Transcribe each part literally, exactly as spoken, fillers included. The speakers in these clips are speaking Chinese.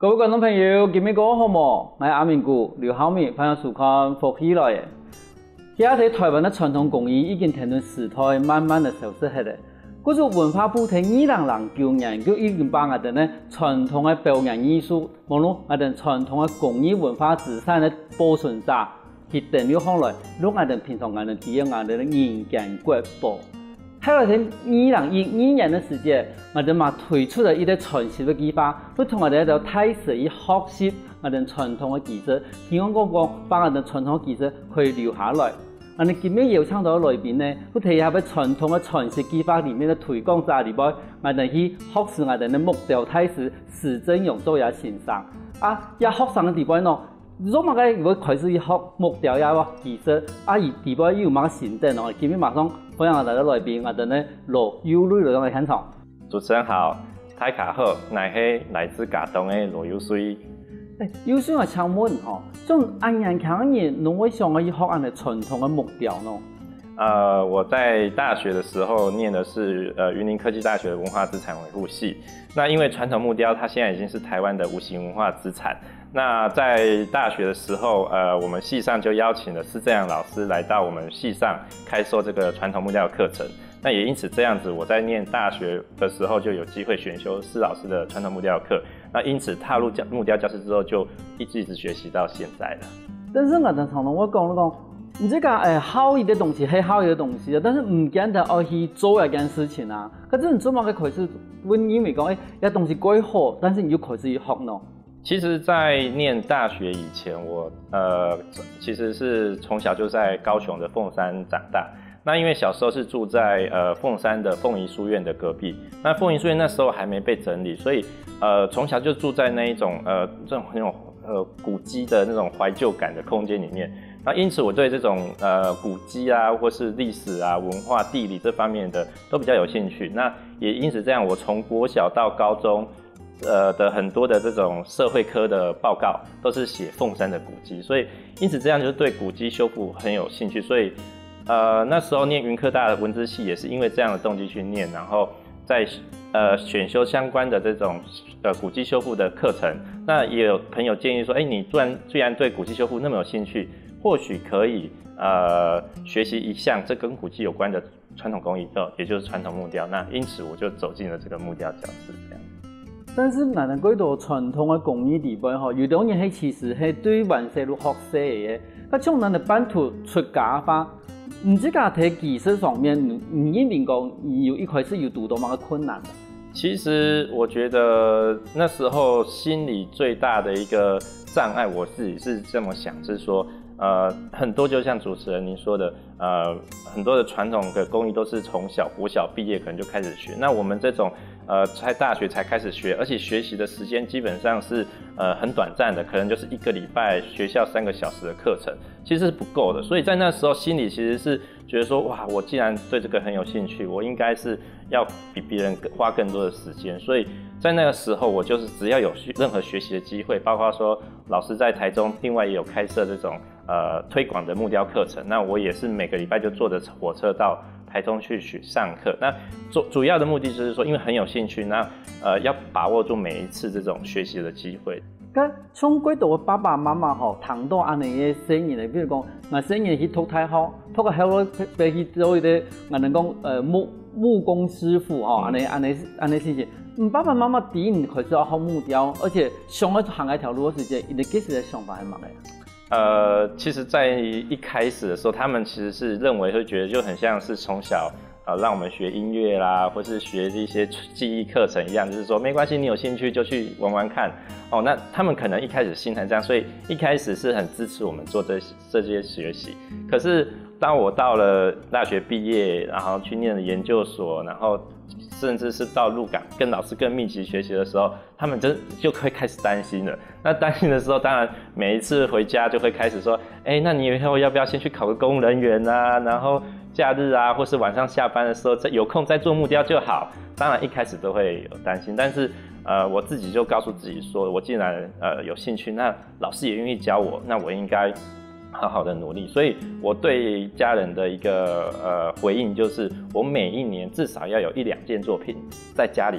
各位觀眾朋友，今日過好冇？我係阿明姑劉浩明，歡迎收看福喜來嘅。而家喺台灣嘅傳統工藝已經停頓時代，慢慢的消失去了。嗰種文化部喺二零零九年，佢已經把我哋咧傳統嘅表演藝術，無論我哋傳統嘅工藝文化資產嘅保存者，去定了下來，讓我哋平常我哋體驗我哋嘅人間國寶。喺我哋二零一二年嘅時間，我哋嘛推出了一個傳承嘅計劃，都同我哋喺度開始以學習我哋傳統嘅技術，希望講講把我哋傳統技術可以留下來。我哋今日邀請到來賓呢，都睇下喺傳統嘅傳承計劃裡面嘅推廣者裡邊，我哋去學習我哋嘅木雕大師施振勇做下欣賞。啊，一學生嘅地方咯。如果我如果開始學木雕呀個技術，啊而地方有乜心得咯？今日馬上歡迎我哋嘅來賓，我哋呢羅友瑞來到嚟現場。 主持人好，大家好，我係來自嘉東嘅羅友瑞。 誒，友瑞我請問吼，從安陽強人，你為什麼要學我哋傳統嘅木雕呢？ 呃，我在大學的時候念的是呃雲林科技大學的文化資產維護系。那因為傳統木雕，它現在已經是台灣的無形文化資產。那在大學的時候，呃，我們系上就邀請了施振勇老師來到我們系上開授這個傳統木雕的課程。那也因此這樣子，我在念大學的時候就有機會選修施老師的傳統木雕的課。那因此踏入教木雕教室之後，就一直一直學習到現在了。 但是我哋常常我講講，你這個誒好一啲東西係好一啲東西啊，但是唔見得要去做一件事情啊。可是你做乜嘅開始，問因為講誒，有東西歸好，但是你就開始去學咯。 其實，在念大學以前，我呃其實是從小就在高雄的鳳山長大。那因為小時候是住在呃鳳山的鳳儀書院的隔壁，那鳳儀書院那時候還沒被整理，所以呃從小就住在那一種呃這種那種呃古蹟的那種懷舊感的空間裡面。那因此我對這種呃古蹟啊，或是歷史啊、文化、地理這方面的都比較有興趣。那也因此這樣，我從國小到高中。呃的很多的這種社會科的報告都是寫鳳山的古蹟，所以因此這樣就對古蹟修復很有興趣，所以呃那時候念雲科大的文資系也是因為這樣的動機去念，然後在呃選修相關的這種呃古蹟修復的課程。那也有朋友建議說，哎，你既然既然對古蹟修復那麼有興趣，或許可以呃學習一項這跟古蹟有關的傳統工藝，也就是傳統木雕。那因此我就走進了這個木雕教室，這樣。 但是咱哋嗰度傳統嘅工藝地方吼，有兩樣係其實係對原細路學識嘅。咁從咱哋版圖出家法，唔知家喺技術上面，唔一定講有一開始有讀到乜嘅困難。 其實我覺得那時候心裡最大的一個障礙，我自己是這麼想，是說，呃，很多就像主持人您說的，呃，很多的傳統的工藝都是從小國小畢業可能就開始學，那我們這種。呃，在大學才開始學，而且學習的時間基本上是呃很短暫的，可能就是一個禮拜學校三個小時的課程，其實是不夠的。所以在那時候心裡其實是覺得說，哇，我既然對這個很有興趣，我應該是要比別人花更多的時間。所以在那個時候，我就是只要有任何學習的機會，包括說老師在台中另外也有開設這種呃推廣的木雕課程，那我也是每個禮拜就坐着火車到台中去學上課。那主主要的目的就是說，因為很有興趣，那呃要把握住每一次這種學習的機會。 咁從幾度嘅爸爸媽媽吼，談到安尼嘅生意嚟，比如講，我生意去讀太好，讀個好咯，俾去做一啲，我哋講誒木木工師傅吼，安尼安尼安尼事情。嗯，爸爸媽媽第一年開始要學木雕，而且上咗行一條路嘅時間，你哋幾時嘅想法係乜嘅？ 呃，其實，在一開始的時候，他們其實是認為會覺得就很像是從小呃讓我們學音樂啦，或是學一些記憶課程一樣，就是說沒關係，你有興趣就去玩玩看哦。那他們可能一開始心態這樣，所以一開始是很支持我們做這這些學習。可是當我到了大學畢業，然後去念了研究所，然後甚至是到鹿港跟老師更密集學習的時候，他們就就會開始擔心了。那擔心的時候，當然每一次回家就會開始說，哎，那你以後要不要先去考個公務人員啊？然後假日啊，或是晚上下班的時候，再有空再做木雕就好。當然一開始都會有擔心，但是呃，我自己就告訴自己說，我既然呃有興趣，那老師也願意教我，那我應該好好的努力。所以我對家人的一個呃回應就是，我每一年至少要有一兩件作品在家裡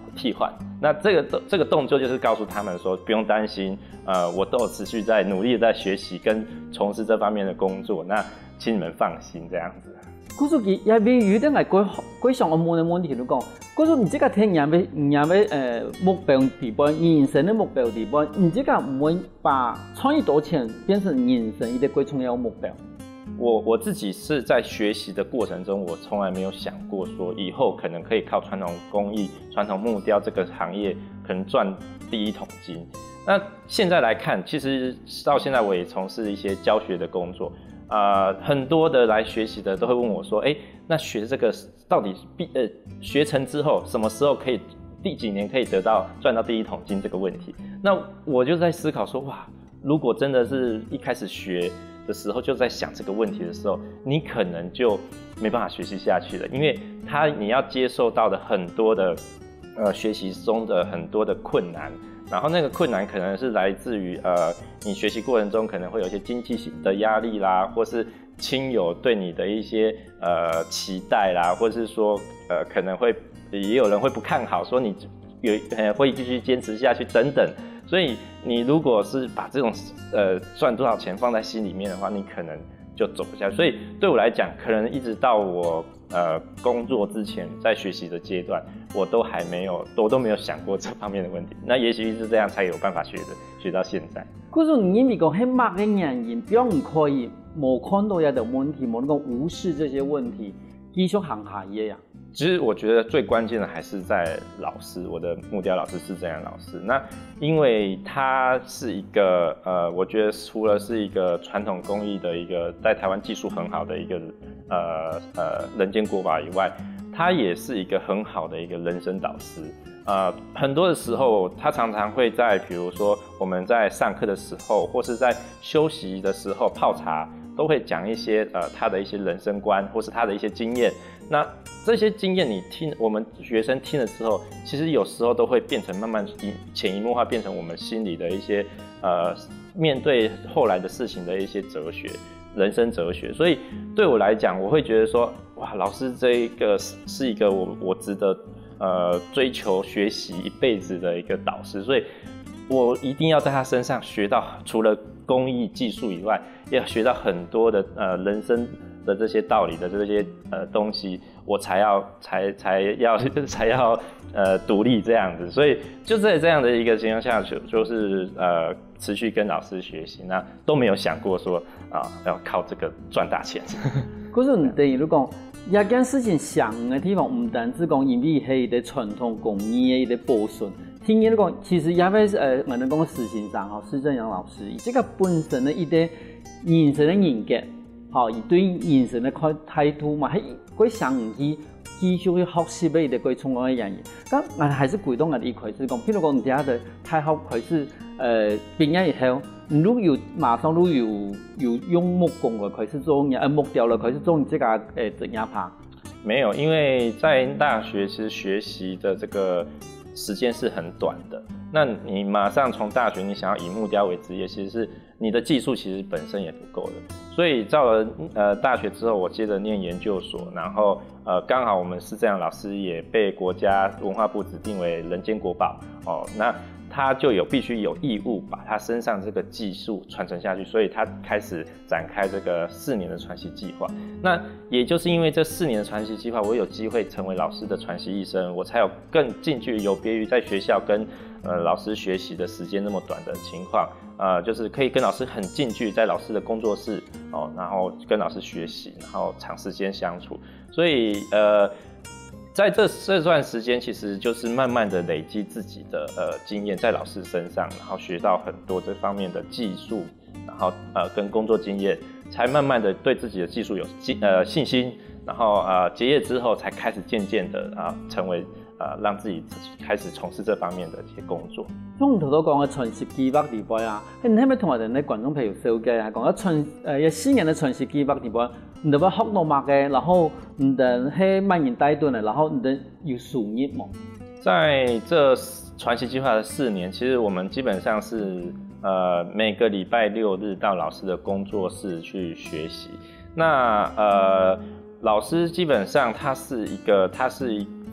替换。那这个这个动作就是告诉他们说，不用担心，呃，我都有持续在努力的在学习跟从事这方面的工作，那请你们放心这样子。 故事佢也未有啲係幾幾上我問嘅問題都講，故事唔知個聽人嘅人嘅誒目標地方，人生嘅目標地方，唔知個唔會把創意多錢變成人生一個最重要目標。 我我自己是在学习的过程中，我从来没有想过说以后可能可以靠传统工艺、传统木雕这个行业可能赚第一桶金。那现在来看，其实到现在我也从事一些教学的工作，呃，很多的来学习的都会问我说，哎，那学这个到底毕呃学成之后，什么时候可以第几年可以得到赚到第一桶金这个问题？那我就在思考说，哇，如果真的是一开始学的时候就在想这个问题的时候，你可能就没办法学习下去了，因为他你要接受到的很多的呃学习中的很多的困难，然后那个困难可能是来自于呃你学习过程中可能会有一些经济的压力啦，或是亲友对你的一些呃期待啦，或是说呃可能会也有人会不看好，说你有呃会继续坚持下去等等。所以你如果是把这种呃赚多少钱放在心里面的话，你可能就走不下去。所以对我来讲，可能一直到我呃工作之前，在学习的阶段，我都还没有，我都没有想过这方面的问题。那也许是这样才有办法学的，学到现在。 嗰種因為講喺某嘅人員，比較唔可以冇看到有啲問題，冇能夠無視這些問題，繼續行下嘢呀。 其实我觉得最关键的还是在老师，我的木雕老师是这样老师。那因为他是一个呃，我觉得除了是一个传统工艺的一个在台湾技术很好的一个呃呃人间国宝以外，他也是一个很好的一个人生导师。呃，很多的时候，他常常会在比如说我们在上课的时候，或是在休息的时候泡茶，都会讲一些呃他的一些人生观，或是他的一些经验。那这些经验你听，我们学生听了之后，其实有时候都会变成慢慢潜移默化，变成我们心里的一些呃面对后来的事情的一些哲学，人生哲学。所以对我来讲，我会觉得说，哇，老师这一个是一个我我值得呃追求学习一辈子的一个导师，所以我一定要在他身上学到除了工艺技术以外，也要学到很多的呃人生的这些道理的这些呃东西，我才要才才要才要呃独立这样子。所以就在这样的一个情况下，就就是呃持续跟老师学习，那都没有想过说啊要靠这个赚大钱。 嗰陣等於你講，一件事情想嘅地方唔單止講因為係一個傳統工藝嘅一個保存。聽你講，其實也係誒，我哋講施先生吼，施正陽老師，伊這個本身嘅一個人生嘅人格，吼，伊對人生嘅態態度嘛，係佢想去繼續去學習嘅一個最重要嘅樣嘢。咁我哋還是鼓動我哋一開始講，譬如講，你睇下太學開始誒畢業以後，如果有馬上都有有用木工嘅開始做，呃木雕嘅開始做，你這個誒怎樣拍？ 沒有，因為在大學其實學習的這個時間是很短的，那你馬上從大學你想要以木雕為職業，其實是你的技術其實本身也不夠的。所以到了呃大學之後，我接着念研究所，然後呃剛好我們施正陽老師也被國家文化部指定為人間國寶哦，那他就有必須有義務把他身上這個技術傳承下去，所以他開始展開這個四年的傳習計劃。那也就是因為這四年的傳習計劃，我有機會成為老師的傳習醫生，我才有更近距離，有別於在學校跟呃老師學習的時間那麼短的情況，呃，就是可以跟老師很近距離在老師的工作室哦，然後跟老師學習，然後長時間相處，所以呃。在這這段時間，其實就是慢慢的累積自己的呃經驗在老師身上，然後學到很多這方面的技術，然後呃跟工作經驗，才慢慢的對自己的技術有呃信心，然後呃結業之後，才開始漸漸的啊、呃、成為呃讓自己開始從事這方面的一些工作。 從頭到講嘅傳習計劃地方啊，你係咪同我哋啲觀眾朋友紹介係講一傳誒一四年嘅傳習計劃地方？你哋話學到乜嘅，然後你哋係乜人帶隊嘅，然後你哋有數日嗎？ 在這傳習計劃的四年，其實我們基本上是呃每個禮拜六日到老師的工作室去學習。那呃老師基本上他是一個，他是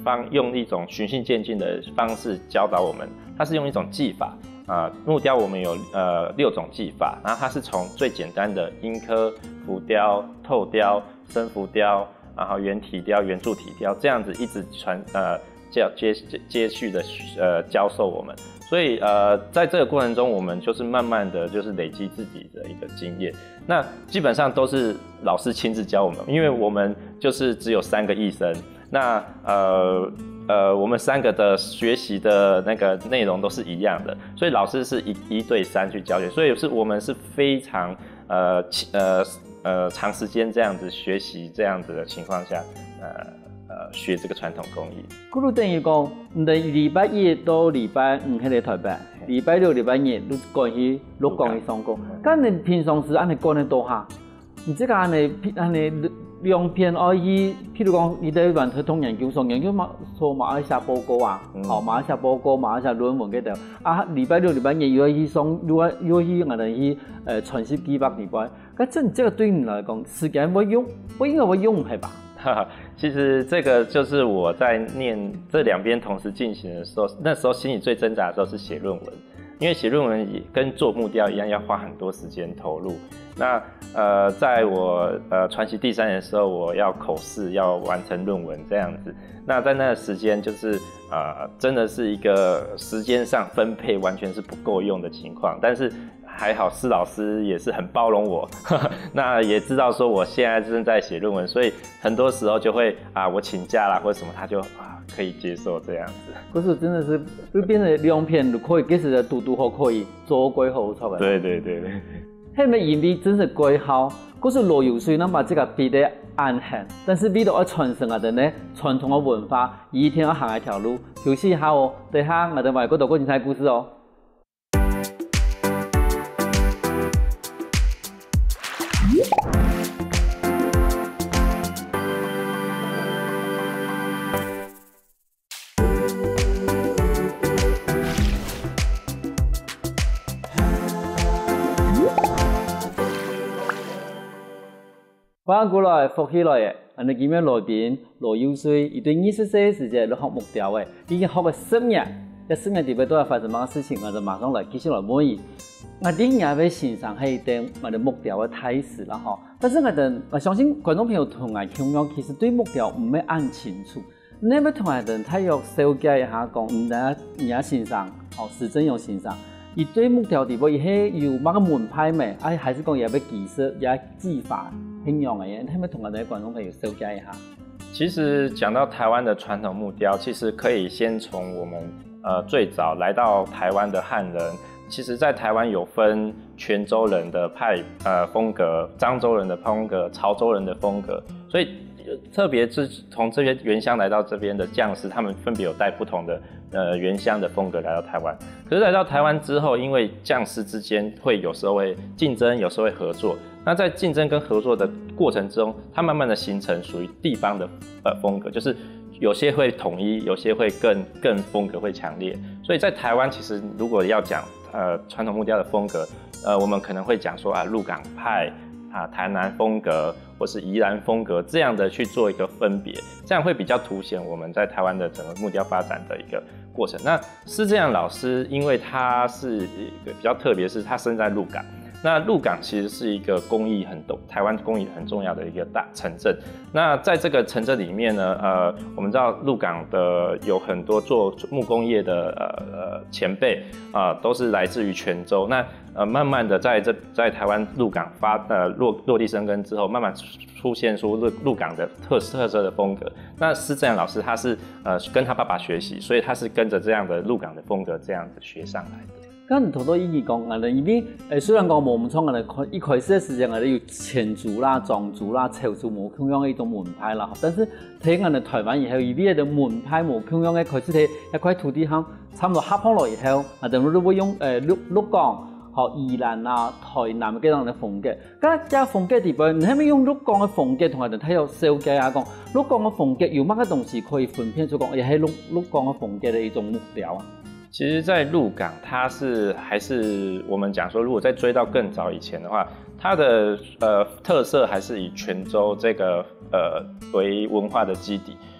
方用一种循序渐进的方式教导我们，它是用一种技法。啊、呃，木雕我们有呃六种技法，然后它是从最简单的阴刻、浮雕、透雕、深浮雕，然后圆体雕、圆柱体雕这样子一直传呃接接接续的呃教授我们，所以呃在这个过程中，我们就是慢慢的就是累积自己的一个经验。那基本上都是老师亲自教我们，因为我们就是只有三个艺生，那呃。呃，我们三个的学习的那个内容都是一样的，所以老师是一一对三去教学，所以是我们是非常呃呃呃长时间这样子学习这样子的情况下，呃呃学这个传统工艺。 嗰度等於講，唔係禮拜一到禮拜五喺度台北，禮拜六、禮拜日你趕去鹿港去上課。咁你平常時安尼趕得多下，唔知個安尼安尼。兩篇可以，譬如講，你喺環通研究所研究馬做馬來西亞報告啊，嗯、哦，馬來西亞報告、馬來西亞論文嗰度，啊，禮拜六、禮拜日又去上，又又去我哋去誒傳習幾百禮拜，咁這這個對你來講，時間會用，我應該會用係吧？ 哈哈，其實這個就是我在念這兩邊同時進行的時候，那時候心裡最掙扎的時候是寫論文。因為寫論文也跟做木雕一樣，要花很多時間投入。那呃，在我呃傳習第三年的時候，我要口試，要完成論文這樣子。那在那個時間，就是呃，真的是一個時間上分配完全是不夠用的情況。但是還好，施老師也是很包容我，呵呵，那也知道說我現在正在寫論文，所以很多時候就會啊，我請假啦或者什麼，他就啊可以接受這樣子。 可是真的是就變成兩片就可以，其實讀讀好可以做歸好出來。 對對對對。 係咪因為真是歸好？可是羅有水，那把這個比得暗狠，但是比到要傳承我哋呢傳統的文化，一定要行一條路。休息一下哦，等下我哋外國度過精彩故事哦。翻過來復起來嘅，我哋今日來賓羅有水，佢對二十歲時節嚟學木雕嘅，已經學咗十年，喺十年裏邊都係發生乜事情，我就馬上來繼續來問伊。我哋也要欣賞係一點我哋木雕嘅態勢啦，嗬。但是我哋我相信觀眾朋友同我同樣，其實對木雕唔係按清楚。你要同我哋睇約小解一下講，唔得而家欣賞，哦，是真有欣賞。伊對木雕地步，伊係有乜個門派咩？啊，還是講也要技術、也技法應用嘅嘢？你係咪同我哋觀眾朋友小解一下？ 其實講到台灣的傳統木雕，其實可以先從我們呃最早來到台灣的漢人。其實，在台灣有分泉州人的派呃風格、漳州人的風格、潮州人的風格，所以特別是從這邊原鄉來到這邊的匠師，他們分別有帶不同的呃原鄉的風格來到台灣。可是來到台灣之後，因為匠師之間會有時候會競爭，有時候會合作。那在競爭跟合作的過程中，它慢慢的形成屬於地方的呃風格，就是有些會統一，有些會更更風格會強烈。所以在台灣，其實如果要講呃傳統木雕的風格，呃我們可能會講說啊鹿港派啊台南風格或是宜蘭風格這樣的去做一個分別，這樣會比較凸顯我們在台灣的整個木雕發展的一個過程。那施正陽老師，因為他是一個比較特別，是他生在鹿港。那鹿港其實是一個工藝很重，台灣工藝很重要的一個大城鎮。那在這個城鎮裡面呢，呃，我們知道鹿港的有很多做木工業的呃呃前輩啊、呃，都是來自於泉州。那呃，慢慢的在這在台灣鹿港發呃落落地生根之後，慢慢出現出鹿鹿港的特特色的風格。那施正陽老師他是呃跟他爸爸學習，所以他是跟着這樣的鹿港的風格這樣子學上來的。 咁同多意義講，我哋呢邊誒雖然講冇咁錯，我哋一開始嘅時間我哋要前族啦、藏族啦、潮族冇咁樣嘅一種門派啦，但是睇我哋台灣以後，呢邊嘅門派冇咁樣嘅開始睇一塊土地上差唔多合落來以後，我哋都會用誒鹿鹿港、和宜蘭啊、台南嘅嗰種嘅風格。咁一風格地步，你係咪用鹿港嘅風格同我哋睇有小解下講？鹿港嘅風格有乜嘅東西可以分辨出講，亦係鹿鹿港嘅風格嘅一種木雕啊？ 其實，在鹿港，它是還是我們講說，如果再追到更早以前的話，它的呃特色還是以泉州這個呃為文化的基底，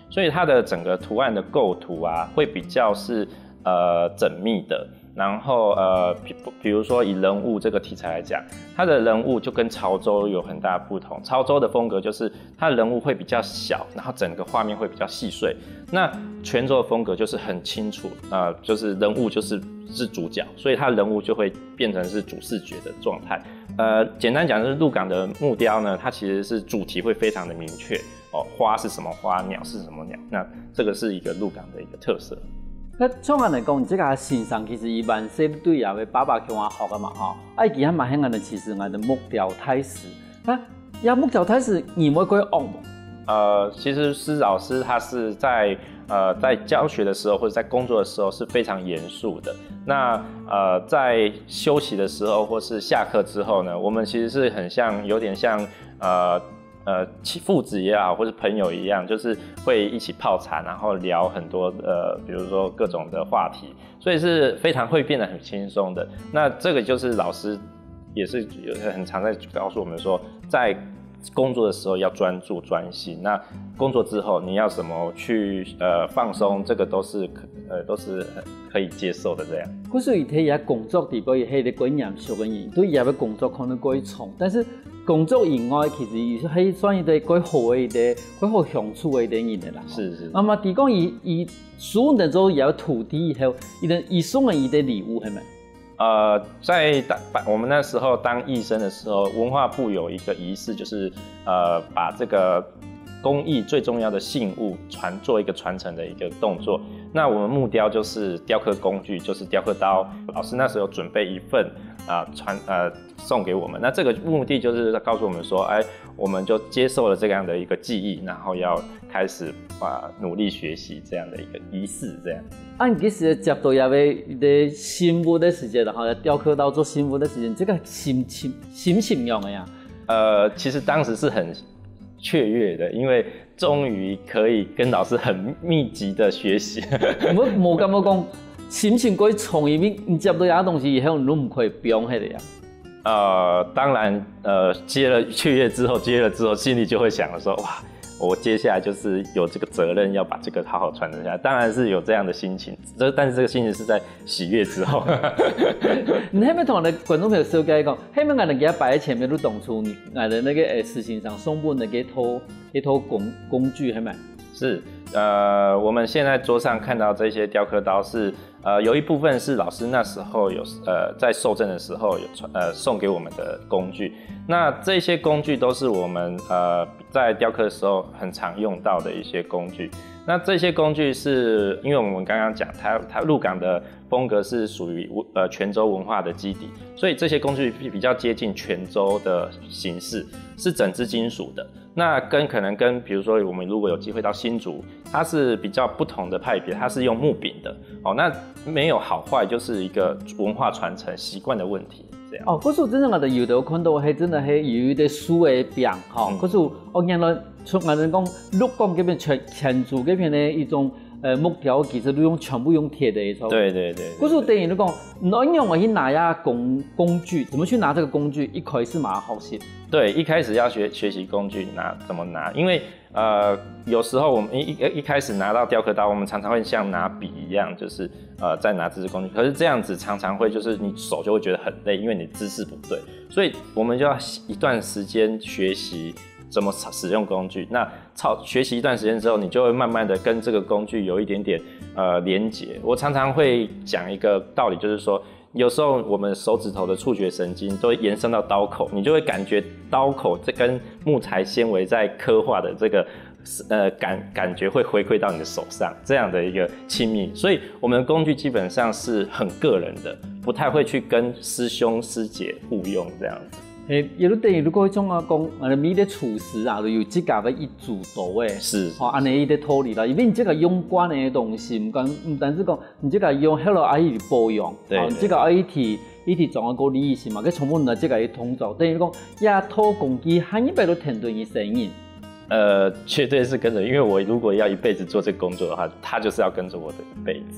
所以它的整个图案的构图啊，会比较是呃缜密的。然后呃，比比如说以人物这个题材来讲，它的人物就跟潮州有很大不同。潮州的风格就是它的人物会比较小，然后整个画面会比较细碎。那泉州的风格就是很清楚，呃，就是人物就是是主角，所以它的人物就会变成是主视觉的状态。呃，简单讲就是鹿港的木雕呢，它其实是主题会非常的明确哦，花是什么花，鸟是什么鸟，那这个是一个鹿港的一个特色。 那像按来讲，这个欣赏其实伊万岁对也要爸爸叫我学的嘛吼，啊，其他嘛很按的其实按的木雕太师，那呀木雕太师你们会学吗？ 呃，其实施老师他是在呃在教学的时候或者在工作的时候是非常严肃的。那呃在休息的时候或是下课之后呢，我们其实是很像有点像呃。呃，父子也好，或是朋友一样，就是会一起泡茶，然后聊很多呃，比如说各种的话题，所以是非常会变得很轻松的。那这个就是老师也是很常在告诉我们说，在工作的时候要专注专心，那工作之后你要怎么去呃放松，这个都是呃都是可以接受的这样。 可是伊睇伊工作地步，伊迄个过严肃嘅嘢，对伊嘅工作可能过重，但是工作以外，其实伊係算一個幾好嘅一個幾好相處嘅一個人嘅啦。 是是。 那麼，提講伊伊使用的時候，也有土地以後，伊的伊送嘅伊的禮物係咪？ 呃，在當我們那時候當義生的時候，文化部有一個儀式，就是呃把這個工藝最重要的信物傳做一個傳承的一個動作。那我們木雕就是雕刻工具，就是雕刻刀。老師那時候準備一份啊傳呃送給我們，那這個目的就是告訴我們說，哎，我們就接受了這樣的一個技藝，然後要開始啊努力學習這樣的一個儀式，這樣。 啊，你幾時接到入去啲新物的時間，然後雕刻刀做新物的時間，這個心情心情樣嘅呀？呃， 其實當時是很雀躍的，因為終於可以跟老師很密集的學習。 我冇咁樣講，心情過重，因為你接到有東西以後，你都唔可以變係的呀。 呃，當然，呃，接了雀躍之後，接了之後，心裡就會想說，哇，我接下來就是有這個責任要把這個好好傳承下來，當然是有這樣的心情，這但是這個心情是在喜悅之後。 你係咪同我哋觀眾朋友紹介講，係咪我哋而家擺喺前面都當初你我哋那個誒事情上送本的一套一套工工具係咪？ 是，呃，我們現在桌上看到這些雕刻刀是。呃，有一部分是老師那時候有呃在受贈的時候有呃送給我們的工具，那這些工具都是我們呃在雕刻的時候很常用到的一些工具。那這些工具是因為我們剛剛講，它它鹿港的風格是屬於呃泉州文化的基底，所以這些工具比較接近泉州的形式，是整支金屬的。那跟可能跟比如說我們如果有機會到新竹，它是比較不同的派別，它是用木柄的哦。那沒有好壞，就是一個文化傳承習慣的問題。這樣哦，嗰時真正我哋有到看到係真係係有啲書嘅柄，吼、嗯。嗰時我見到出我哋講鹿港嗰邊全全族嗰邊嘅一種誒木雕，其實都用全部用鐵的一種。 對對對。 嗰時等於你講，你用我去拿呀工工具，怎麼去拿這個工具？一開始蠻好學。 對，一開始要學學習工具拿怎麼拿，因為呃有時候我們一一一開始拿到雕刻刀，我們常常會像拿筆一樣，就是呃在拿這支工具。可是這樣子常常會就是你手就會覺得很累，因為你姿勢不對，所以我們就要一段時間學習怎麼使用工具。那操學習一段時間之後，你就會慢慢的跟這個工具有一點點呃連結。我常常會講一個道理，就是說。有時候我們手指頭的觸覺神經都會延伸到刀口，你就會感覺刀口這跟木材纖維在刻畫的這個呃感感覺會回饋到你的手上，這樣的一個親密。所以我們的工具基本上是很個人的，不太會去跟師兄師姐互用這樣子。 誒，有啲地如果種啊講，我哋咪啲廚師啊，都有自家嘅一主導誒， 是， 哦，安尼伊啲套理啦，因為你這個用慣嘅東西，唔講唔單止講，你這個用好了愛去保養， 對， 你這個愛去一直裝個理性嘛，佢全部呢這個要通做，等於講一套工具，下一輩都團隊嘅聲音。 呃，絕對是跟着，因為我如果要一輩子做這個工作的話，他就是要跟着我的一輩子。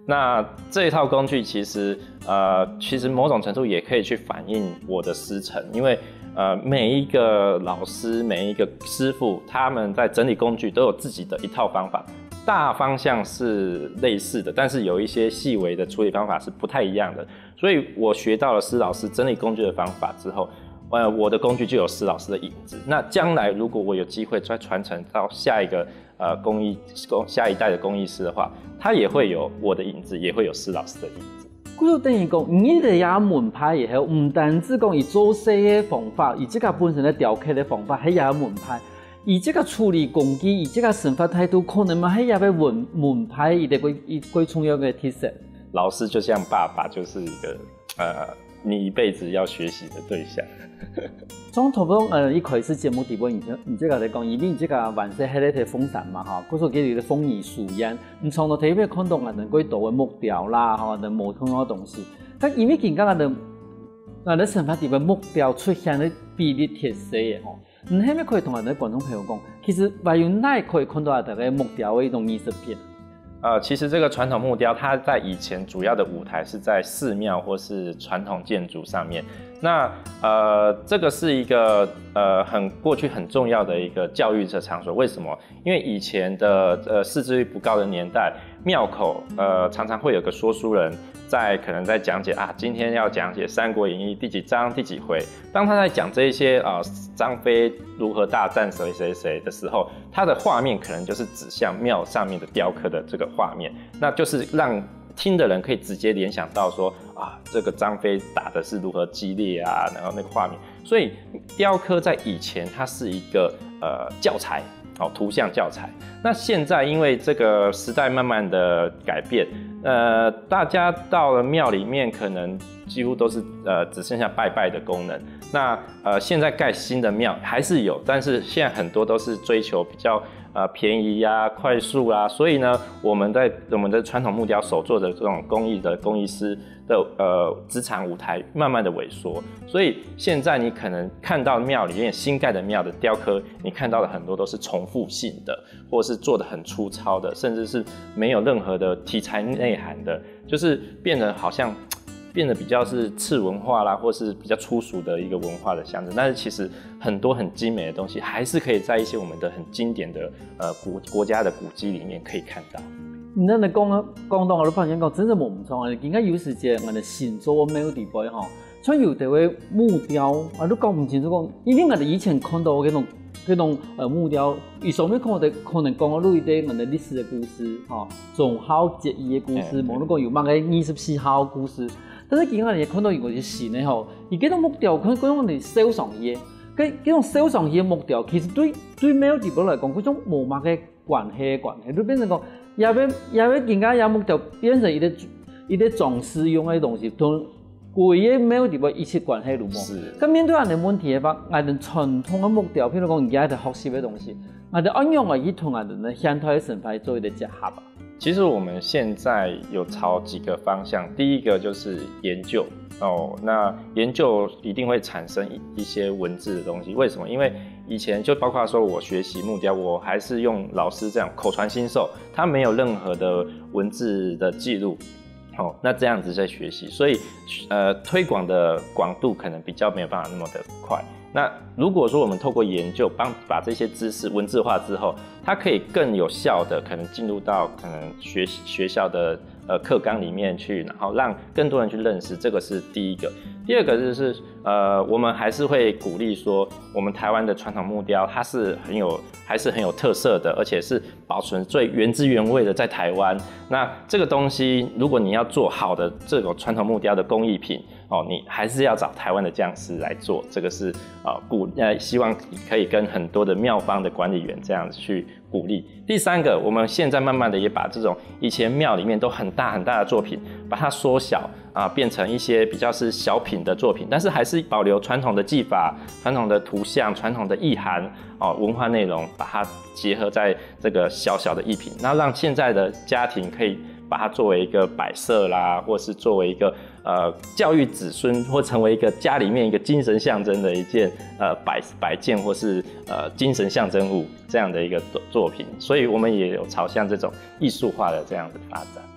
那这一套工具其实呃，其实某种程度也可以去反映我的师承，因为呃每一个老师、每一个师傅，他们在整理工具都有自己的一套方法，大方向是类似的，但是有一些细微的处理方法是不太一样的。所以我学到了施老师整理工具的方法之后，呃，我的工具就有施老师的影子。那将来如果我有机会再传承到下一个呃工艺工下一代的工艺师的话，他也会有我的影子，也会有施老师的影子。 就等于讲，伊个也门派也好，唔单止讲伊做事的方法，伊这个本身的雕刻的方法，还也门派。伊这个处理工具，伊这个审法态度，可能嘛还也要门门派伊的几伊几重要的特色。 老师就像爸爸，就是一个呃，你一辈子要学习的对象。 从头到呃一开始节目底部，你你这个在讲，因为你这个完成迄个的风扇嘛哈，嗰时候叫你的风雨树烟，你从头睇咩看到人哋几多的木雕啦，哈，人木头嘅东西，但因为见到人哋人哋审法底部木雕出现的比例特色嘅吼，你係咪可以同人哋觀眾朋友講，其實還有哪可以看到大家木雕的一種藝術品？ 呃，其实这个传统木雕，它在以前主要的舞台是在寺庙或是传统建筑上面。那呃，这个是一个呃很过去很重要的一个教育的场所。为什么？因为以前的呃识字率不高的年代，庙口呃常常会有个说书人在可能在讲解啊，今天要讲解《三国演义》第几章第几回。当他在讲这一些啊、呃、张飞如何大战谁谁谁的时候，他的画面可能就是指向庙上面的雕刻的这个画面，那就是让听的人可以直接联想到说啊，这个张飞打的是如何激烈啊，然后那个画面。所以雕刻在以前它是一个呃教材。好，图像教材。那现在因为这个时代慢慢的改变，呃，大家到了庙里面，可能几乎都是呃只剩下拜拜的功能。那呃现在盖新的庙还是有，但是现在很多都是追求比较呃便宜啊、快速啊，所以呢，我们在我们的传统木雕手做的这种工艺的工艺师的呃职场舞台慢慢的萎缩，所以现在你可能看到庙里面新盖的庙的雕刻，你看到的很多都是重复性的，或是做的很粗糙的，甚至是没有任何的题材内涵的，就是变得好像变得比较是次文化啦，或是比较粗俗的一个文化的象征。但是其实很多很精美的东西，还是可以在一些我们的很经典的呃国国家的古迹里面可以看到。 你那讲讲到我都發現講，真正冇唔錯。我哋而家有時間，我哋新做嘅廟地位吼，像有啲位木雕，我都講唔清楚講，因為我哋以前看到嗰種嗰種誒木雕，有上面可能可能講到一啲我哋歷史嘅故事，吼，忠孝節義嘅故事，冇得講有乜嘅二十四孝嘅故事。但是而家我哋看到有啲新嘅吼，而嗰種木雕，佢嗰種我哋收藏嘢，嗰嗰種收藏嘢木雕，其實對對廟地位嚟講，嗰種冇乜嘅關係關係，都變成講。也要也要更加也木雕變成一個一個裝飾用的東西，同規個廟地位一切關係都冇。咁面對人哋問題嘅話，我哋傳統嘅木雕，譬如講而家喺學習嘅東西，我哋按樣嚟同我哋嘅現代嘅神派做一個結合吧。 其實我們現在有朝幾個方向，第一個就是研究哦，那研究一定會產生一些文字的東西。為什麼？因為以前就包括說我學習木雕，我還是用老師這樣口傳心授，他沒有任何的文字的記錄，哦，那這樣子在學習，所以呃推廣的廣度可能比較沒有辦法那麼的快。那如果說我們透過研究幫把這些知識文字化之後，它可以更有效的可能進入到可能學學校的呃課綱裡面去，然後讓更多人去認識，這個是第一個。第二個就是呃我們還是會鼓勵說，我們台灣的傳統木雕它是很有還是很有特色的，而且是保存最原汁原味的在台灣。那這個東西如果你要做好的這種傳統木雕的工藝品，哦，你還是要找台灣的匠師來做，這個是啊鼓呃希望可以跟很多的廟方的管理員這樣子去鼓勵。第三個，我們現在慢慢的也把這種以前廟裡面都很大很大的作品，把它縮小啊，變成一些比較是小品的作品，但是還是保留傳統的技法、傳統的圖像、傳統的意涵哦，文化內容，把它結合在這個小小的藝品，那讓現在的家庭可以把它作為一個擺設啦，或是作為一個呃教育子孫，或成為一個家裡面一個精神象徵的一件呃擺擺件，或是呃精神象徵物這樣的一個作品，所以我們也有朝向這種藝術化的這樣的發展。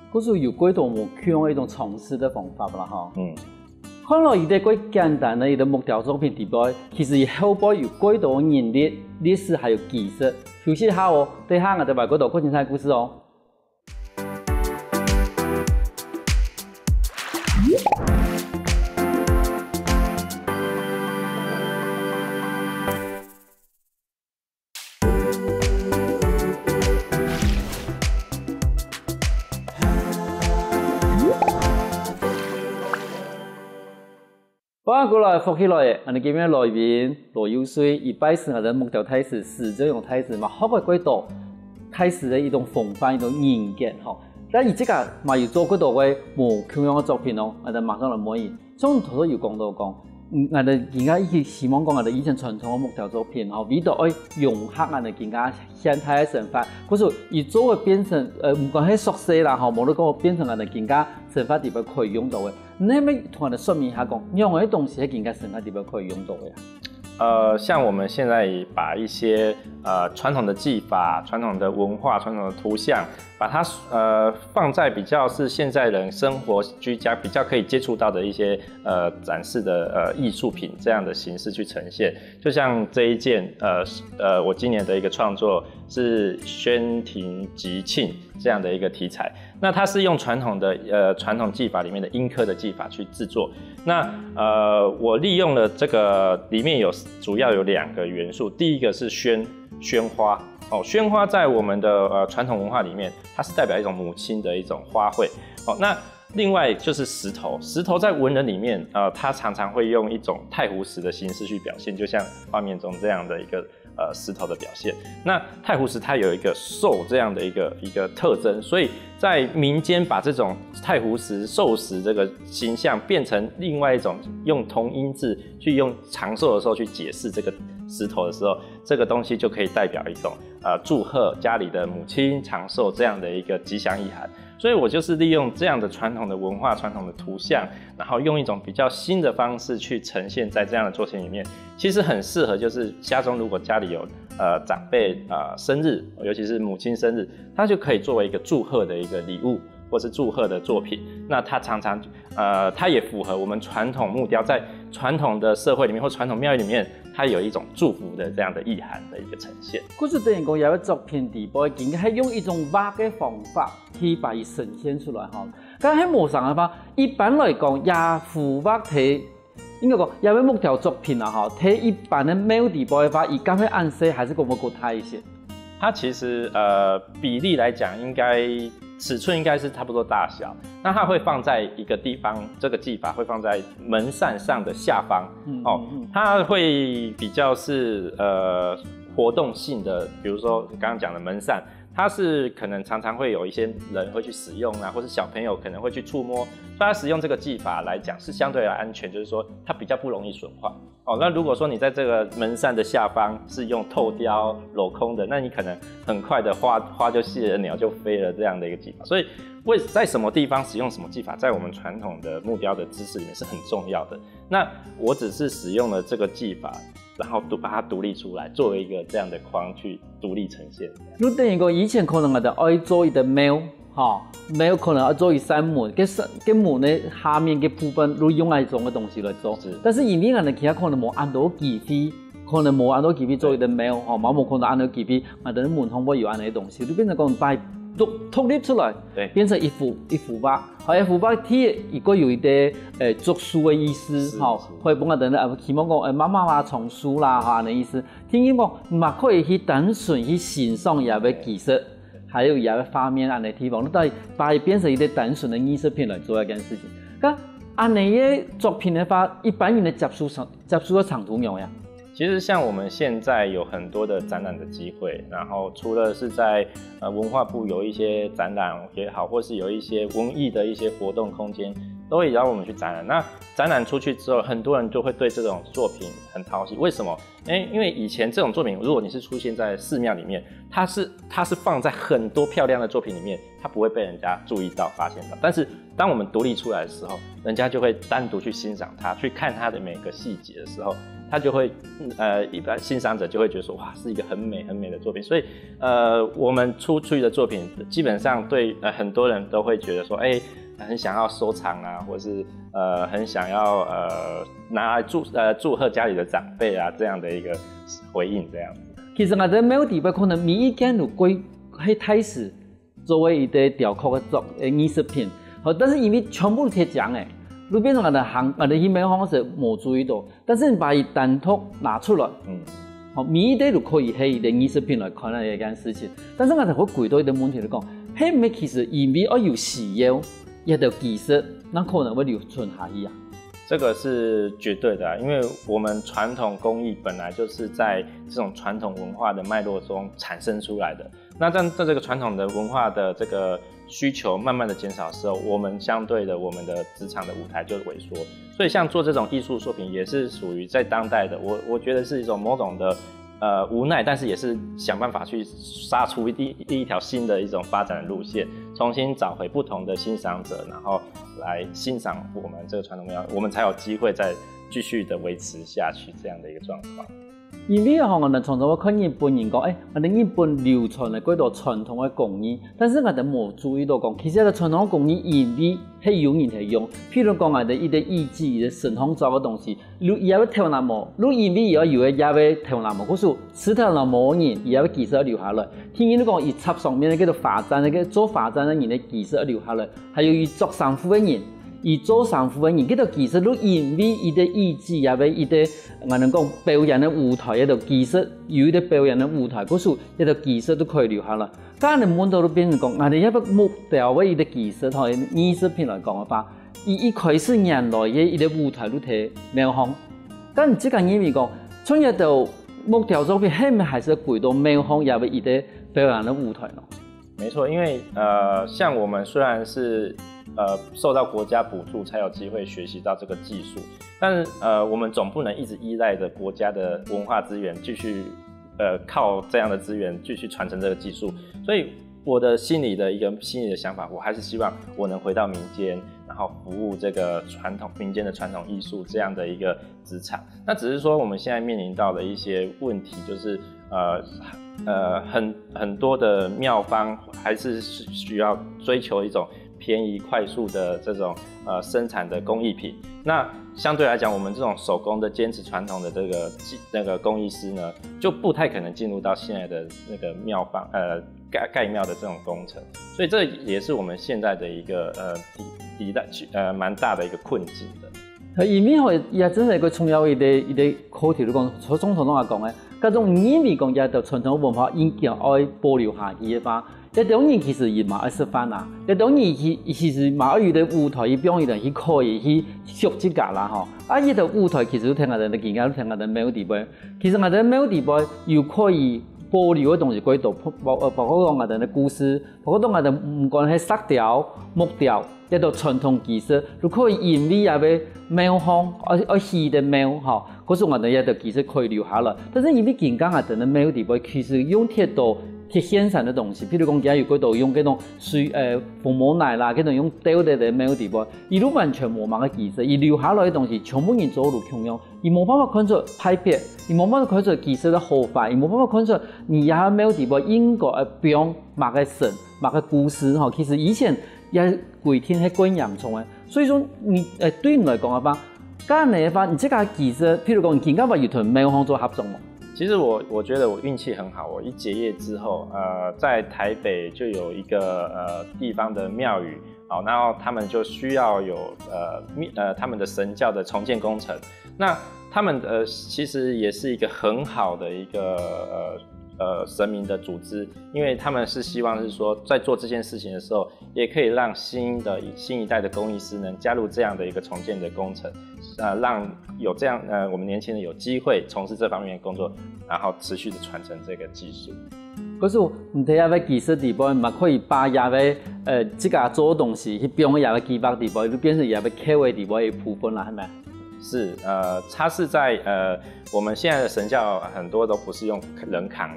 嗰是有幾多目標的一種嘗試的方法啦，嗬。 嗯。 看落伊啲幾簡單的一個木雕作品底部，其實伊後背有幾多人歷、歷史還有技術。休息下哦，等下我哋話嗰度更精彩故事哦。翻過來，復起來，我哋今日來賓羅友水，伊擺是我哋木雕大師，始終用大師嘛，學過幾多大師的一種風範，一種人格吼。但伊即個嘛有做幾多個無同樣嘅作品咯，我哋馬上來問伊。從頭都有講到講，我哋而家伊希望講我哋以前傳統嘅木雕作品吼，為到愛融合我哋而家現代嘅神法，嗰時伊做嘅變成，呃唔講係熟悉啦吼，無得講變成我哋而家神法地方可以用到嘅。你可唔可以同我哋說明一下講，用嘅東西喺而家神法地方可以用到嘅？ 呃，像我们现在把一些呃传统的技法、传统的文化、传统的图像，把它呃放在比较是现在人生活居家比较可以接触到的一些呃展示的呃艺术品这样的形式去呈现。就像这一件呃呃我今年的一个创作是宣庭吉庆这样的一个题材，那它是用传统的呃传统技法里面的阴刻的技法去制作。那呃我利用了这个里面有主要有两个元素，第一个是宣宣花哦，宣花在我们的呃传统文化里面，它是代表一种母亲的一种花卉哦。那另外就是石头，石头在文人里面，呃，它常常会用一种太湖石的形式去表现，就像画面中这样的一个呃石头的表现。那太湖石它有一个兽这样的一个一个特征，所以在民间把这种太湖石、兽石这个形象变成另外一种用同音字去用长寿的时候去解释这个石头的时候，这个东西就可以代表一种呃祝贺家里的母亲长寿这样的一个吉祥意涵。所以我就是利用这样的传统的文化、传统的图像，然后用一种比较新的方式去呈现在这样的作品里面，其实很适合就是家中如果家里有呃长辈呃生日，尤其是母亲生日，它就可以作为一个祝贺的一个礼物。或是祝贺的作品，那它常常，呃，它也符合我们传统木雕在传统的社会里面或传统庙宇里面，它有一种祝福的这样的意涵的一个呈现。 嗰就等於講有一作品地步，應該係用一種畫嘅方法去把它呈現出來哈。咁喺模上嘅話，一般來講，也符畫睇，應該講有啲木雕作品啊哈，睇一般嘅廟地步嘅話，伊敢會按色還是講冇夠大一些？ 它其實呃比例來講，應該尺寸應該是差不多大小。那它會放在一個地方，這個技法會放在門扇上的下方，嗯、哦，它會比較是呃活動性的，比如說剛剛講的門扇。它是可能常常會有一些人會去使用啊，或是小朋友可能會去觸摸，所以它使用這個技法來講是相對的安全，就是說它比較不容易損壞。哦，那如果說你在這個門扇的下方是用透雕鏤空的，那你可能很快的花花就謝了，鳥就飛了這樣的一個技法。所以為在什麼地方使用什麼技法，在我們傳統的木雕的知識裡面是很重要的。那我只是使用了這個技法，然後把它獨立出來，作為一個這樣的框去獨立呈現。 你等於講以前可能我哋愛做一個廟，哈，廟可能要做一扇門，跟跟門的下面嘅部分，都用一種嘅東西來做。是但是因為我哋其他可能冇按到機器，可能冇按到機器做一個廟，哦，冇冇可能按到機器，我哋門上會有按嘅東西，就變成講把獨獨立出來，對，變成一幅一幅畫，好一幅畫貼，如果有一啲誒竹書嘅意思，吼，可以幫我哋咧，希望講誒媽媽話叢書啦，嚇嘅意思。聽見講唔係可以去單純去欣賞也嘅技術，還有也嘅畫面按嘅地方，你都係把它變成一啲單純嘅藝術品來做一件事情。咁按你嘅作品嘅話，一般人嘅接觸上接觸嘅程度有呀？ 其實像我們現在有很多的展覽的機會，然後除了是在呃文化部有一些展覽也好，或是有一些文藝的一些活動空間，都會邀我們去展覽。那展覽出去之後，很多人就會對這種作品很討喜。為什麼？誒，因為以前這種作品，如果你是出現在寺廟裡面，它是它是放在很多漂亮的作品裡面，它不會被人家注意到、發現到。但是當我們獨立出來的時候，人家就會單獨去欣賞它，去看它的每個細節的時候， 他就会呃一般欣赏者就会觉得说哇是一个很美很美的作品，所以呃我们出去的作品基本上对呃很多人都会觉得说哎、欸、很想要收藏啊，或是呃很想要呃拿来祝呃祝贺家里的长辈啊这样的一个回应这样子。 其实我哋Melody可能每一件有归喺开始作为一个雕刻的作诶艺术品，好，但是因为全部贴奖诶。路边上我的行，我的去美方是冇注意到，但是你把它单独拿出来，嗯，好，每一代都可以係一個藝術品來看呢一件事情。但是我哋好攰到一個問題嚟講，係唔係其實因為我有需要，一條技術，那可能會留存下去啊。 这个是绝对的、啊，因为我们传统工艺本来就是在这种传统文化的脉络中产生出来的。那在在这个传统的文化的这个需求慢慢的减少的时候，我们相对的我们的职场的舞台就萎缩。所以像做这种艺术作品，也是属于在当代的，我我觉得是一种某种的呃无奈，但是也是想办法去杀出一一条新的一种发展的路线，重新找回不同的欣赏者，然后来欣赏我们这个传统文化，我们才有机会再继续的维持下去这样的一个状况。 因为吼，我哋常常會看日本人講，誒、欸，我哋日本流傳嘅嗰道傳統嘅工藝，但是我哋冇注意到講，其實個傳統嘅工藝因為係有人係用，譬如講我哋一啲藝伎、一啲神風造嘅東西，如伊要挑那模，如因為要有嘅也要挑那模，嗰時石頭那模人，伊要技術留下來。聽人講，伊插上面嘅叫做發展嘅，做發展嘅人嘅技術留下來，還有伊做衫褲嘅人。伊做衫褲嘅人，嗰度技術都因為伊啲藝伎也俾伊啲我哋講表演嘅舞台，一度技術有啲表演嘅舞台，嗰時一度技術都可以留下來。咁你滿到都變成講，我哋一個目標嘅伊啲技術同藝術品來講嘅話，伊一開始原來嘅伊啲舞台都睇美方，但即個因為講，從一度目標作品係咪還是回到美方也俾伊啲表演嘅舞台咯？ 沒錯，因為呃，像我們雖然是呃，受到國家補助才有機會學習到這個技術，但是呃，我們總不能一直依賴着國家的文化資源，繼續呃靠這樣的資源繼續傳承這個技術。所以我的心裡的一個心裡的想法，我還是希望我能回到民間，然後服務這個傳統民間的傳統藝術這樣的一個職場。那只是說我們現在面臨到的一些問題，就是呃呃很很多的廟方還是需要追求一種便宜快速的這種呃生產的工藝品，那相對來講，我們這種手工的堅持傳統的這個那個工藝師呢，就不太可能進入到現在的那個廟方呃蓋蓋廟的這種工程，所以這也是我們現在的一個呃抵抵帶呃蠻大的一個困境的。 因為吼也真係一個重要一個一個課題嚟講，從總統都話講嘅，嗰種因為講也就傳統文化應該愛保留下去嘅話。一種人其實伊嘛愛食飯啦，一種人其其實嘛愛有啲舞台，伊表演去可以去學一下啦吼。啊，伊個舞台其實都聽我哋嘅見解，都聽我哋 Melody Boy。其實我哋 Melody Boy 又可以保留嘅東西幾多，包包括講我哋嘅故事，包括講我哋唔管係色調、木調，一道傳統技術，都可以因為也俾廟方愛愛戲嘅廟吼，嗰時我哋一道技術可以留下來。但是因為見解我哋嘅 Melody Boy 其實用鐵道。貼現成嘅東西，譬如講，而家有嗰度用嗰種水誒父母奶啦，嗰種用雕嘅嘅 Melody Boy，伊都完全冇乜嘅技術，伊留下來嘅東西全部人做到共用，伊冇辦法看出派別，伊冇辦法看出技術嘅好壞，伊冇辦法看出而家 Melody Boy 應該誒講乜嘅神、乜嘅故事吼。其實以前也規天係滾洋蔥嘅，所以說你誒對你來講嘅話，假如嘅話，你這個技術，譬如講，你而家話要同廟方做合作嘛？ 其實我我覺得我運氣很好，我一結業之後，呃，在台北就有一個呃地方的廟宇，好，然後他們就需要有呃呃他們的神教的重建工程，那他們呃其實也是一個很好的一個呃呃神明的組織，因為他們是希望是說在做這件事情的時候，也可以讓新的新一代的工藝師能加入這樣的一個重建的工程，呃，讓有這樣呃我們年輕人有機會從事這方面的工作，然後持續的傳承這個技術。 可是唔睇下嘅技術地步，嘛可以把下嘅呃自家做東西去變下嘅技法地步，就變成下嘅科學地步嘅部分啦，係咪？ 是，呃，它是在呃我們現在的神教很多都不是用人扛的了，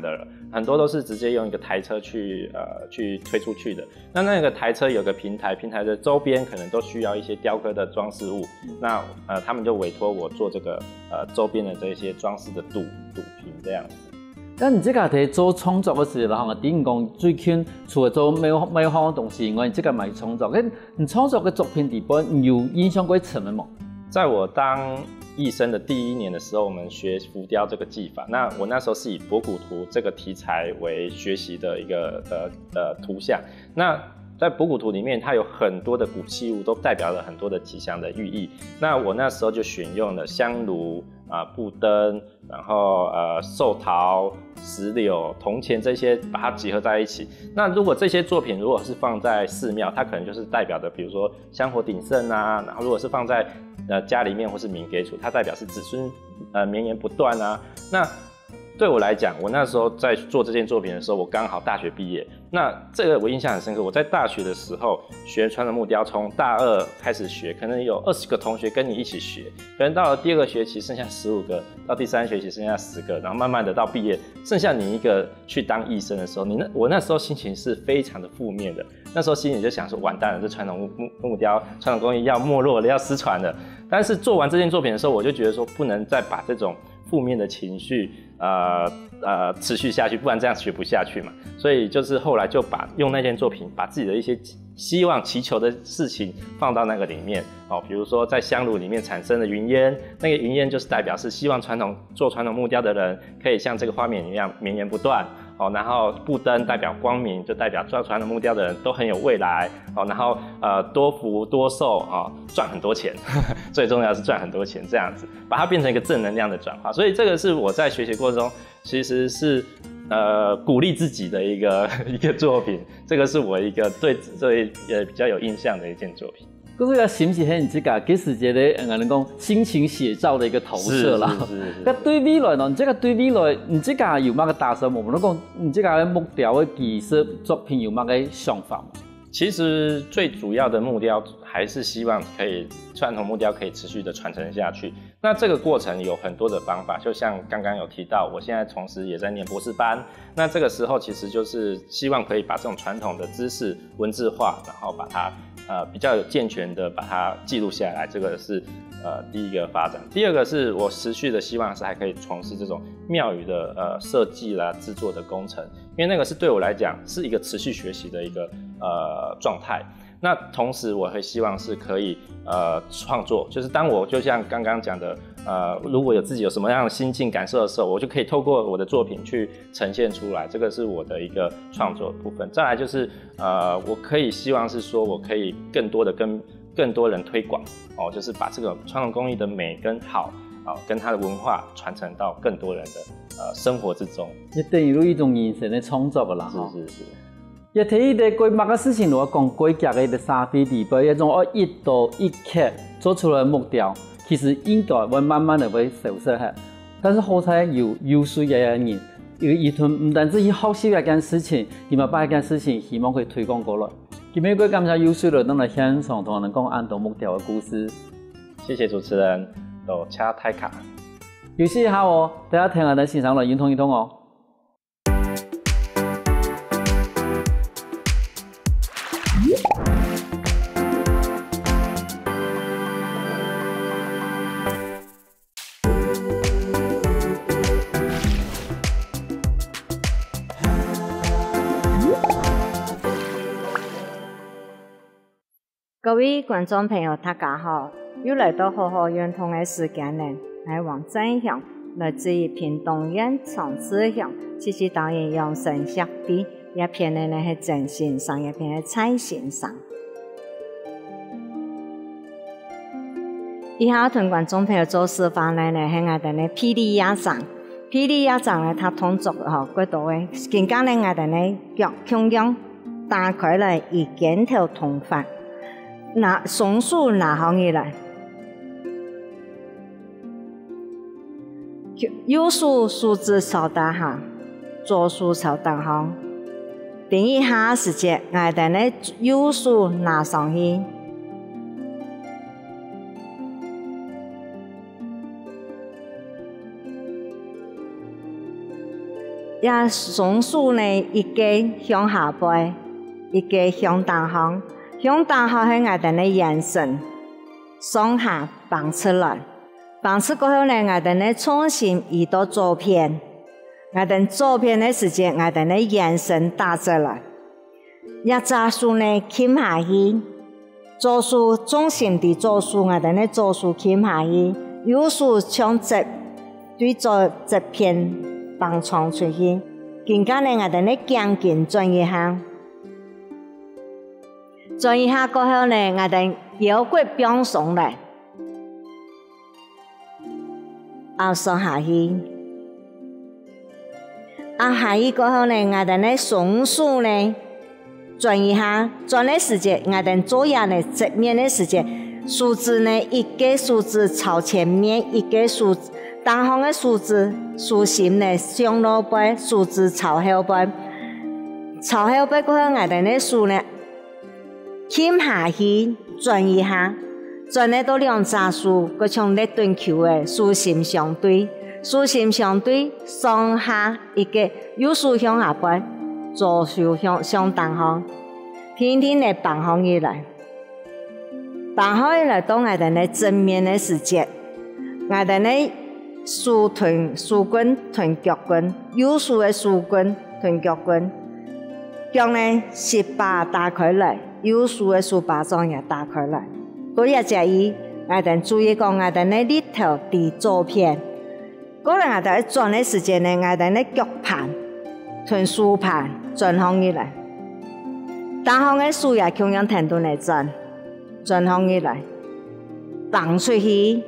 很多都是直接用一个台车去呃去推出去的。那那个台车有个平台，平台的周边可能都需要一些雕刻的装饰物，那呃他们就委托我做这个呃周边的这些装饰的镀镀瓶这样子。 但你这个在做创作的时候，哈，等于讲最近除了做美美好的东西以外，你这个买创作，跟你创作的作品里边，你有印象过什么吗？在我当艺生的第一年的时候，我们学浮雕这个技法。那我那时候是以博古图这个题材为学习的一个呃呃图像。那在博古图里面，它有很多的古器物，都代表了很多的吉祥的寓意。那我那时候就选用了香炉啊、布灯，然后呃寿桃、石榴、铜钱这些，把它集合在一起。那如果这些作品如果是放在寺庙，它可能就是代表的，比如说香火鼎盛啊。然后如果是放在呃家里面或是民给处，它代表是子孙呃绵延不断啊。那对我来讲，我那时候在做这件作品的时候，我刚好大学毕业。那这个我印象很深刻。我在大学的时候学传统木雕，从大二开始学，可能有二十个同学跟你一起学，可能到了第二个学期剩下十五个，到第三学期剩下十个，然后慢慢的到毕业，剩下你一个去当艺生的时候，你那我那时候心情是非常的负面的。那时候心里就想说，完蛋了，这传统木木木雕、传统工艺要没落了，要失传了。但是做完这件作品的时候，我就觉得说，不能再把这种负面的情绪呃呃持续下去，不然这样学不下去嘛。所以就是后来就把用那件作品，把自己的一些希望祈求的事情放到那个里面哦，比如说在香炉里面产生的云烟，那个云烟就是代表是希望传统做传统木雕的人可以像这个画面一样绵延不断。哦，然后布灯代表光明，就代表做传统木雕的人都很有未来。哦，然后呃多福多寿啊、哦，赚很多钱，最重要的是赚很多钱，这样子把它变成一个正能量的转化。所以这个是我在学习过程中其实是呃鼓励自己的一个一个作品。这个是我一个对对呃比较有印象的一件作品。 可是，是不是迄你自家给自己的呃，人讲心情写照的一个投射啦？ 是是是。 那对未来呢？你这个对未来，你自家有乜个打算？我们讲，你自家的木雕的技术作品有乜个想法吗？ 其实最主要的木雕还是希望可以传统木雕可以持续的传承下去。那这个过程有很多的方法，就像刚刚有提到，我现在同时也在念博士班。那这个时候其实就是希望可以把这种传统的知识文字化，然后把它呃比较有健全的把它记录下来。这个是呃第一个发展。第二个是我持续的希望是还可以从事这种庙宇的呃设计啦、制作的工程，因为那个是对我来讲是一个持续学习的一个呃状态。那同时我会希望是可以呃创作，就是当我就像刚刚讲的呃如果有自己有什么样的心境感受的时候，我就可以透过我的作品去呈现出来，这个是我的一个创作的部分。再来就是呃我可以希望是说我可以更多的跟更多人推广哦，就是把这个传统工艺的美跟好啊、哦、跟它的文化传承到更多人的呃生活之中。 也等于一种人生的创作啦， 是是是。 也睇伊哋规擘嘅事情，如果講規格嘅三 D 地步，一種哦一刀一刻做出來木雕，其實應該會慢慢的會消失嘅。但是好彩有優秀嘅人，有伊團唔單止去學習一件事情，而嘛把一件事情希望可以推廣過來。今日我感謝優秀的當來現場同人講安道木雕嘅故事。 謝謝主持人，多謝泰卡。 休息一下哦，大家聽下嚟欣賞來運動一動哦。 各位觀眾朋友，大家好！又來到好好運動嘅時間呢，係黃振祥，來自於屏東縣長治鄉，次次導演用神石筆，一篇呢係鄭先生，一篇係蔡先生。以下同觀眾朋友做示範呢，係我哋呢霹靂鴨掌，霹靂鴨掌呢，它動作吼嗰度嘅，更加呢我哋呢腳向陽打開嚟以肩頭同法。拿雙手拿起嚟來，右手數指朝大下，左手朝大下。等一下時間，我哋呢右手拿上去， 也松树呢，一个向下背，一个向东方。向东方係我哋嘅眼神上下放出來，放出過後呢，我哋呢重新移到左邊，我哋左邊嘅時間，我哋呢眼神打出來，一隻樹呢傾下去，左樹中心的左樹，我哋呢左樹傾下去，右樹向側對左側邊放長出去，更加呢我哋呢將近轉一下。轉一下過後呢，我哋腰骨變鬆來，啊上下去，啊下去過後呢，我哋呢雙手呢轉一下，轉的時間，我哋左右呢側面的時間，手指呢一個手指朝前面，一個手指東方的手指手心呢向落背，手指朝後背，朝後背過後，我哋呢手呢。傾下去，轉一下，轉呢到兩隻手，佢像咧斷球嘅，手心相對，手心相對，上下一個，右手向下背，左手向向東方，天天嚟放放起來，放放起來到我哋呢正面嘅時節，我哋呢手臀手棍臀腳棍，右手嘅手棍臀腳棍，腳呢十八打開來。右手嘅手把掌也打開來，嗰一隻意，我哋注意講，我哋呢呢頭地左邊，嗰陣我哋轉嘅時間呢，我哋呢腳盤同手盤轉向起來，單方嘅手也同樣停到嚟轉，轉向起來，放出去，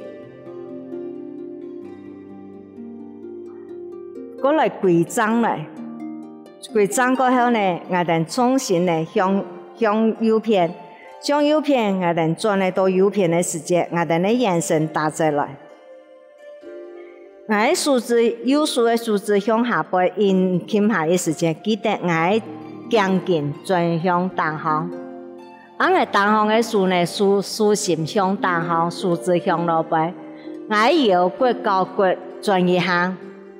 嗰嚟跪掌嚟，跪掌過後呢，我哋重新呢向。向右邊，向右邊，我哋轉嚟到右邊嘅時間，我哋嘅眼神打出來。我嘅手指，右手嘅手指向下背，因傾下嘅時間，記得我嘅將近轉向東方。我嘅東方嘅手呢，手手心向東方，手指向落背，我嘅腰骨高骨轉一下。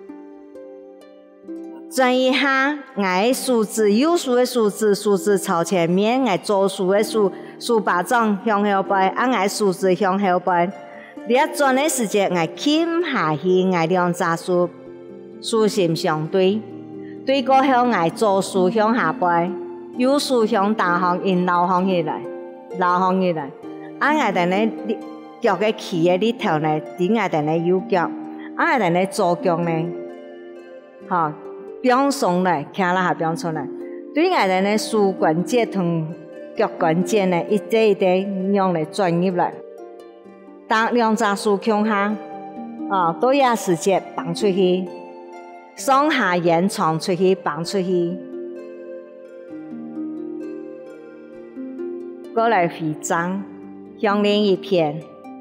轉一下，我嘅手指，右手嘅手指，手指朝前面；我左手嘅手，手把掌向後背，啊，我手指向後背。你一轉嘅時間，我傾下去，我兩隻手手心相對，對過後，我左手向下背，右手向東方，因撈放起來，撈放起來。啊，我哋呢腳嘅起嘅呢頭呢，點我哋呢右腳，啊，我哋呢左腳呢，嚇。變鬆來，行啦下變鬆來。對我哋呢手關節同腳關節呢，一啲一啲用嚟轉入來。當兩隻手向下，啊，都有時間放出去，上下延長出去，放出去。過來回掌，向另一邊。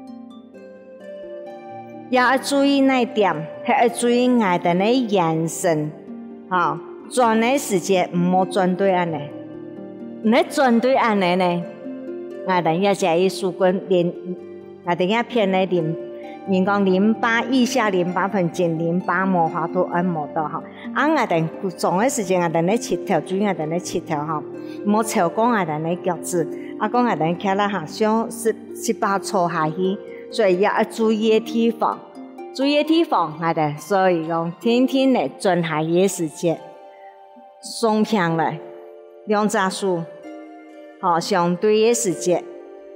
要注意那點，係要注意我哋呢眼神。好，轉的時間唔好轉對安尼，你轉對安尼呢？我哋要食一手棍淋，我哋要片呢淋，人講淋巴腋下淋巴分進淋巴膜花都按摩到哈。啊，我哋做嘅時間，我哋呢切條，注意我哋呢切條哈，唔好超過我哋呢腳趾。啊，講我哋企啦下，上十十八錯下去，所以要注意嘅地方。注意地方，我哋所以講天天嚟轉下嘅時間，鬆平來，兩隻手，好相對嘅時間。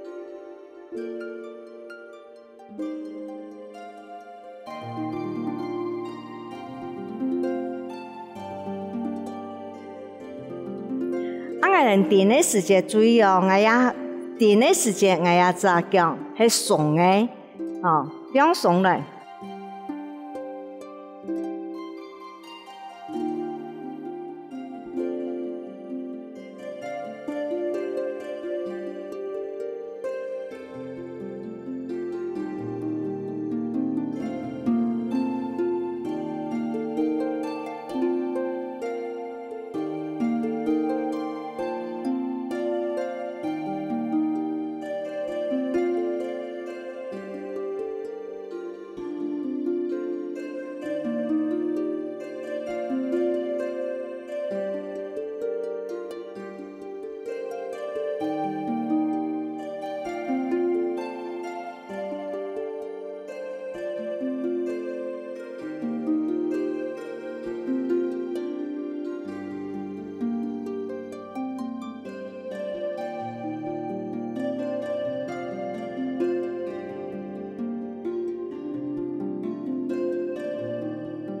啊，我哋電嘅時間注意哦，我要電嘅時間，我要隻腳係鬆嘅，哦，兩鬆來。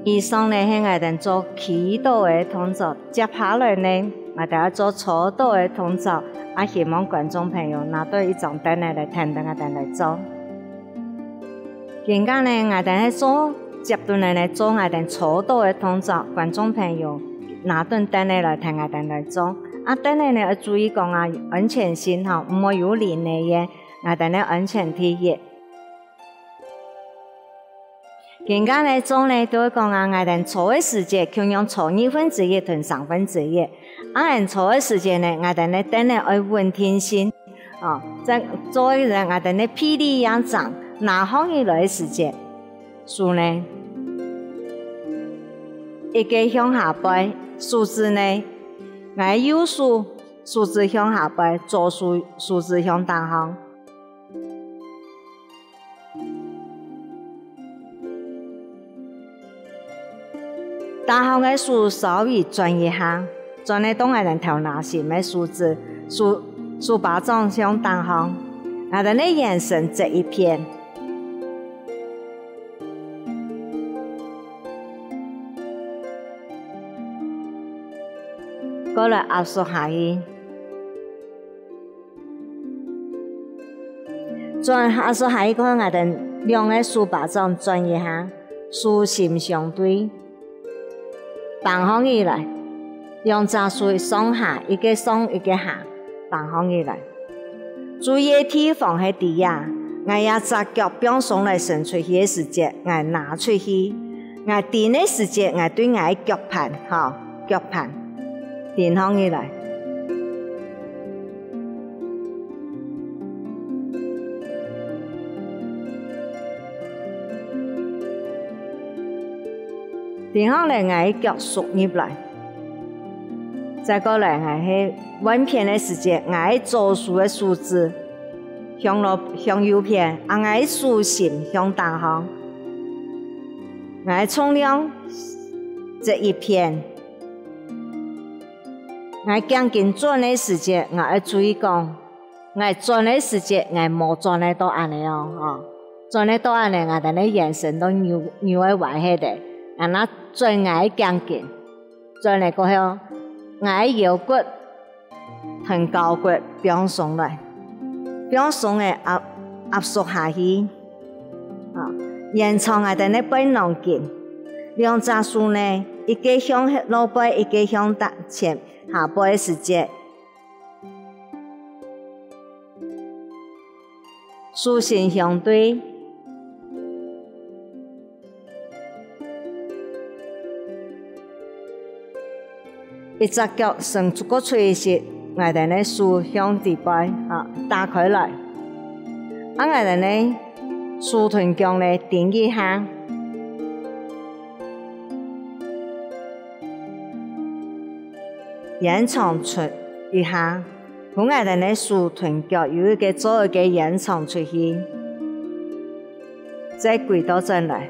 以上呢是我哋做祈禱嘅動作，接下來呢，我哋要做初禱嘅動作，啊希望觀眾朋友拿到一張凳嚟嚟聽，等我哋嚟做。而家呢，我哋喺做接住嚟嚟做我哋初禱嘅動作，觀眾朋友拿頓凳嚟嚟聽我哋嚟做。啊，凳嚟呢要注意講啊，安全性嚇，唔好有連嚟嘅，我哋呢安全第一。而家呢做呢都會講啊，我哋錯嘅時間，佢用錯二分之一同三分之一。啊，人錯嘅時間呢，我哋呢等呢要穩定性，哦，在做嘅人我哋呢霹靂一樣長，拿好以來嘅時間，數呢一個向下背，數字呢，我右數數字向下背，左數數字向大行。大行嘅數稍微轉一下，轉嚟當我哋頭拿線嘅數字，數數巴掌向大行，我哋嘅眼神這一片，過來壓縮下去，轉壓縮下去嗰我哋兩個數巴掌轉一下，數心相對。放放起來，兩隻手上下，一個上一個下，放放起來。注意地方喺底下，我一隻腳邊上來伸出去嘅時節，我拿出去；我墊嘅時節，我對我腳盤，嗬，腳盤墊放起來。然後咧，我腳縮入來，再過來我係穩片嘅時間，我左數嘅數字向落向右邊，啊我數心向大行，我重量這一片，我講緊轉嘅時間，我要注意講，我轉嘅時間我冇轉得到安尼哦，哦，轉得到安尼，我哋嘅眼神都扭扭喺歪喺度。啊！那最矮講緊，最嚟過後，矮腰骨同高骨變上來，變上來壓壓縮下去，啊！延長我哋呢背囊筋，兩隻手呢，一個向落背，一個向大前下背嘅時節，手心相對。一隻腳伸出個垂直，我哋呢手向地背啊打開來，啊我哋呢豎臀腳呢頂一下，延長出一下，咁我哋呢豎臀腳有一個做一個延長出去，再跪到正來。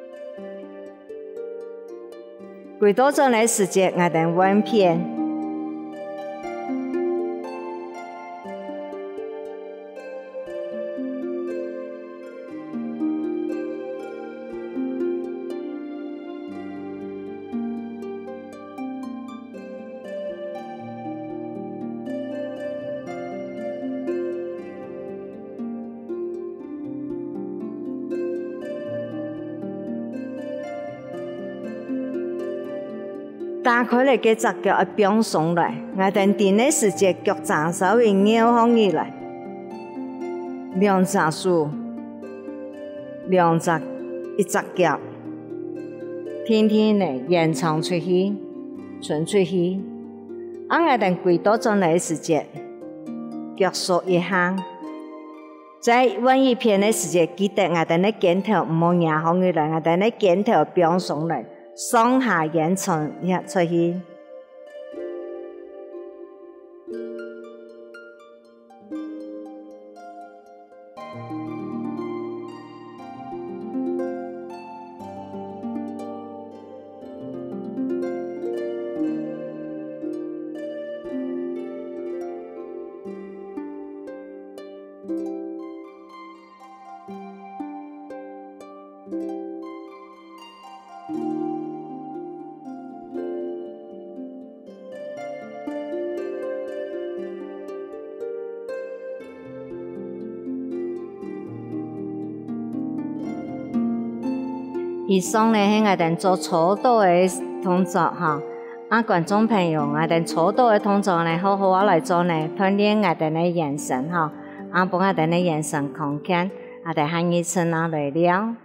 跪到這裡時節，我哋穩片，打開嚟嘅隻腳要變上來，我哋墊嘅時節腳踭稍微扭放起來，兩隻手，兩隻一隻腳，天天嚟延長出去，傳出去。啊，我哋跪到咗嚟時節，腳縮一下，在穩一片嘅時節，記得我哋嘅肩頭唔好壓放起來，我哋嘅肩頭變上來。上下延長一出去， 以上呢係我哋做初導嘅動作哈。啊，觀眾朋友，我哋初導嘅動作呢，好好啊來做呢，鍛鍊我哋嘅眼神哈，啊，幫我哋嘅眼神空間，我哋下一次啊來了。